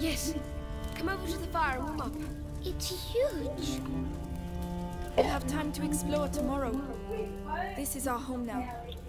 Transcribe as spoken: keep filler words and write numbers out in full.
Yes. Come over to the fire and warm up. It's huge. We'll have time to explore tomorrow. This is our home now.